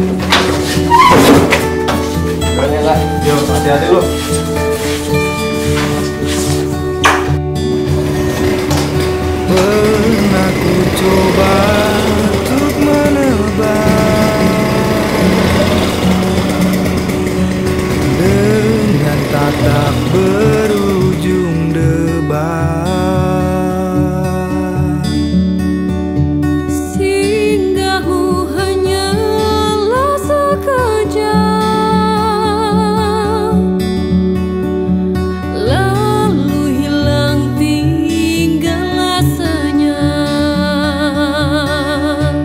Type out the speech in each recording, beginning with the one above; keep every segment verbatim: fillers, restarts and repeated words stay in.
Keren ya, yuk hati-hati lu. Pernah ku coba untuk menebak dengan tatap berujung debat. Singgahmu hanyalah sekejap, lalu hilang tinggallah senyap.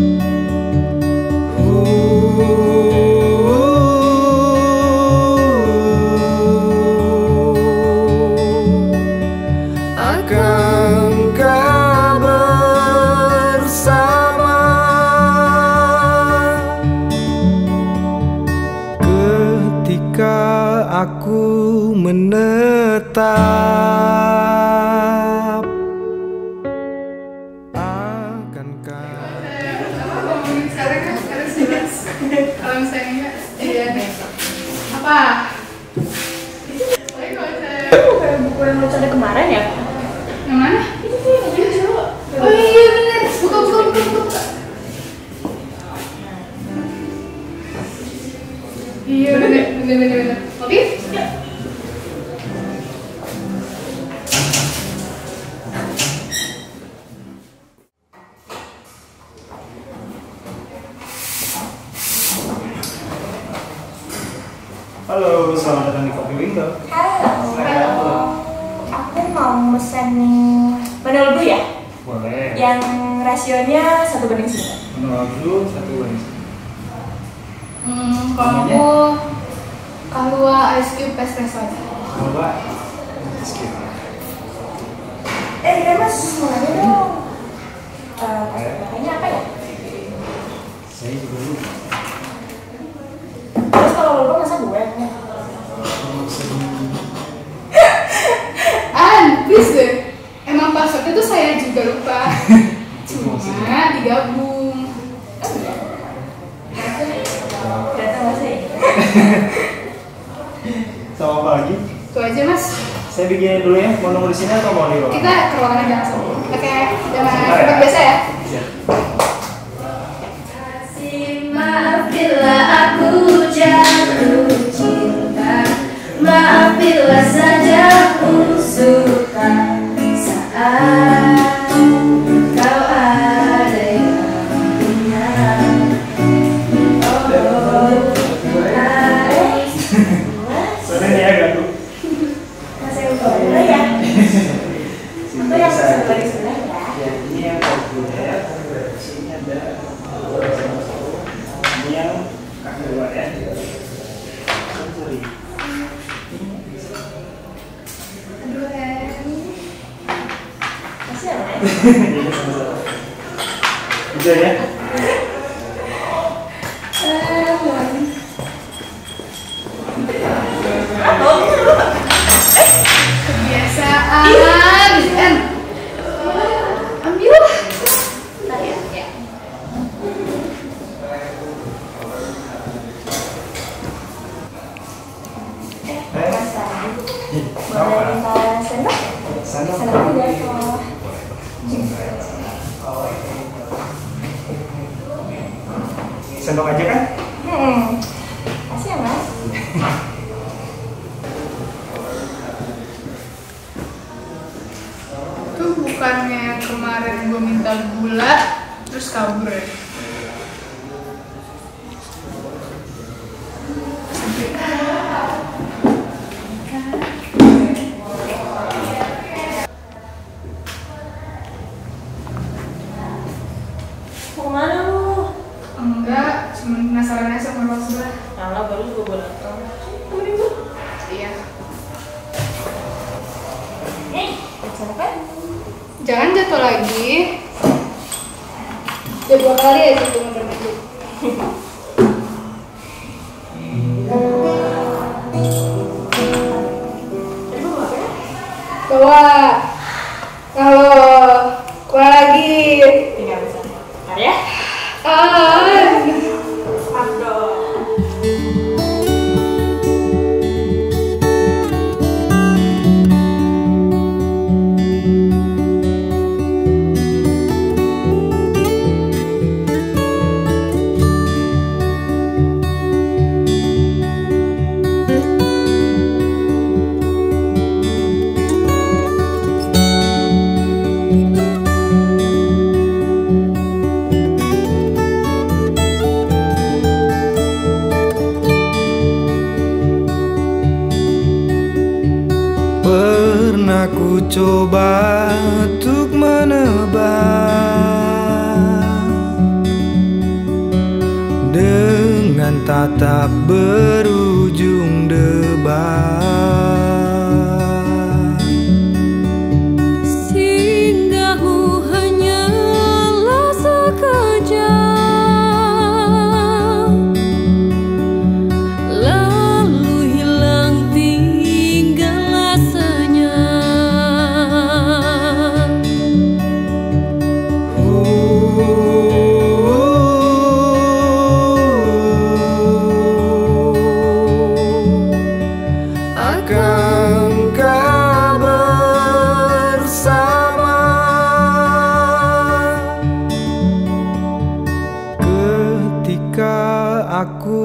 Akankah bersama ketika aku menetap? Akankah Sekarang kan harus jelas. Kalau misalnya iya nih. Apa? Bukan buku yang lo cari kemarin ya? Yang mana? Itu tuh yang tadi dulu. Oh iya bener. Buka buka buka buka. Iya bener bener bener bener. Oke? Ya. Halo, selamat datang di Kopi Winter. Halo. Aku mau mesen menu dulu ya? Boleh. Yang rasionya satu banding sembilan. Menolak dulu satu banding. Hmm, kalau aku Kahlua ice cube espresso aja. Coba. Skip. Eh, kita mas mau nanya dong. Eh, kayaknya apa ya? Saya juga lupa. Terus kalau lupa masa gue? Habis deh. Emang passwordnya tuh saya juga lupa. Cuma digabung. Oh iya. Ternyata masa ya? Sama apa lagi? Itu aja mas. Saya bikinin dulu ya. Mau nunggu di sini atau mau di ruangan? Kita ke ruangan aja langsung. Oke, jangan Sebentar ya. seperti biasa ya. Siap. Maaf bila aku jatuh cinta, maaf bila saja aku suka saat kau ada yang punya. Oh, hai. Sorry nih ya ganggu. Masih lupa dulu ya? Aku yang satu banding sembilan ya? Ya, ini yang populer. Sini ada. Ini yang kaki luar ya. Sorry. Aduh, Ren. Masih ya, Mas? Ini sama-sama. Bisa ya? Kebiasaan. Ren. Ambil. Bentar ya? Ya. Eh, Mas Tadi. Boleh minta sendok? Sendok. Sendok aja kalau Sendok aja kan? Hmm, kasih ya mas. Itu bukannya kemarin gue minta gula terus kabur ya? Mau kemana lu? Enggak, cuma penasaran aja sama ruang sebelah. Nah, baru juga gue datang. Temenin gue. Iya. Eh, bisa kan? Jangan jatuh lagi. Udah dua kali aja tuh ngeber-ngeber. Bawa. Kalau kurang lagi. Tinggal bisa. Ntar ya. Ah. Aku Aku coba untuk menebak dengan tatap berujung debat. Singgahmu hanyalah sekejap, lalu hilang tinggallah senyap. Akankah bersama ketika aku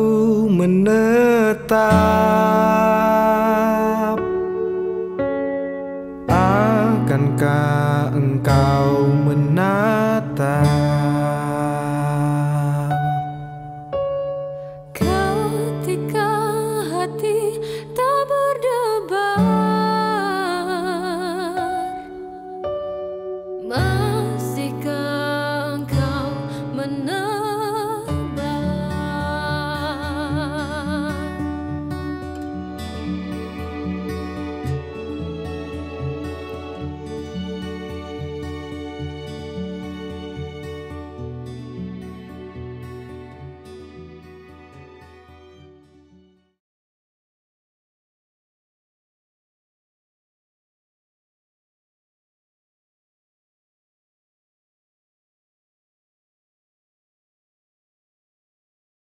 menetap? Akankah